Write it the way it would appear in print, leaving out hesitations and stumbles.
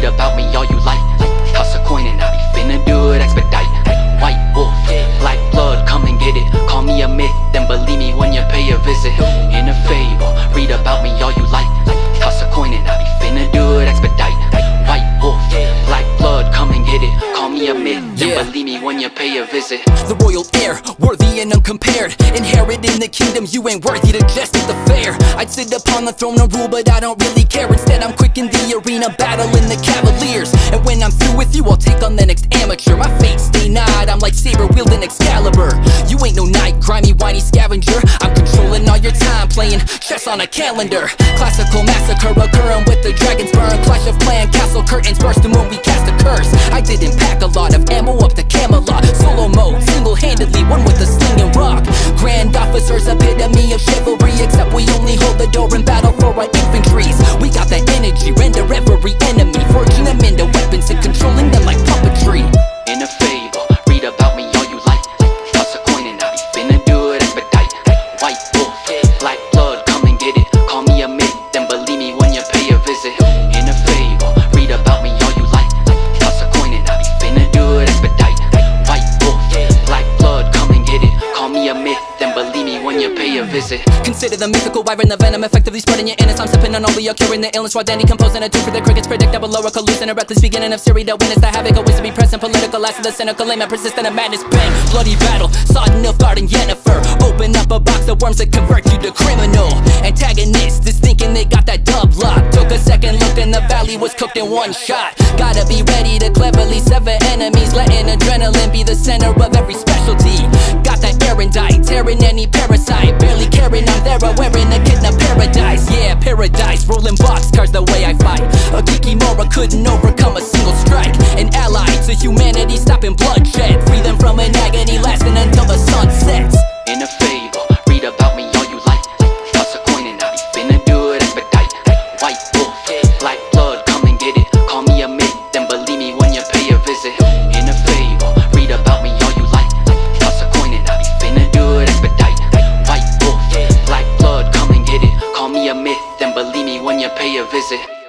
read about me all you like. Toss a coin and I be finna do it expedite. White wolf, black blood, come and get it. Call me a myth, then believe me when you pay a visit. In a fable, read about me all you like. Toss a coin and I be finna do it expedite. White wolf, black blood, come and get it. Call me a myth, then believe me when you pay a visit. The royal heir, worthy and uncompared. Inheriting the kingdom, you ain't worthy to jest at the fair. I'd sit upon the throne and rule, but I don't really care. Instead I'm quick in the arena, battling the cavaliers. And when I'm through with you, I'll take on the next amateur. My fate stay nigh, I'm like saber wielding Excalibur. You ain't no knight, grimy, whiny scavenger. I'm controlling all your time, playing chess on a calendar. Classical massacre occurring with the dragons burn. Clash of clan, castle curtains bursting when we cast a curse. I didn't pack a lot of ammo up to Camelot. Solo mode, single-handedly, one with a sling and rock. Grand officers, epitome of chivalry. Except we only hold the door in battle for our infantries. We got that energy, render every enemy, forging them into weapons and controlling them like puppetry. In a fable, read about me all you like. Toss a coin and I be finna do it expedite. White wolf, black blood, come and get it. Call me a myth, then believe me when you pay a visit. In a fable, read about me all you like. Toss a coin and I be finna do it expedite. White wolf, black blood, come and get it. Call me a myth, then believe me when you pay a visit. Consider the mythical wyvern, the venom effectively spreading your innocence. I'm sipping on all you're curing the illness, while Danny composing a tune for the crickets. Predictable, oracle, loose and a reckless beginning of Siri to witness the havoc. Always to be present, political, last of the cynical, lame and persistent of madness. Bang, bloody battle, sodden Nilfgaard and Yennefer. Open up a box of worms that convert you to criminal. Antagonist is thinking they got that dub lock. Took a second look and the valley was cooked in one shot. Gotta be ready to cleverly sever enemies, letting adrenaline be the center of every specialty. Got that erudite, tearing any parasite. Barely caring, I'm there, wearing a kid in a paradise. Yeah, paradise, rolling boxcars the way I fight. A Kikimora couldn't overcome a single strike. An ally to humanity, stopping bloodshed. Free them from an agony lasting until the sun sets. In a fable, read about me all you like. Toss a coin and I be finna do it expedite. White wolf, black blood, come and get it. Call me a myth, then believe me when you pay a visit. In a fable, read about me all you like. Toss a coin and I be finna do it expedite. White wolf, black blood, come and get it. Call me a myth, then believe me when you pay a visit.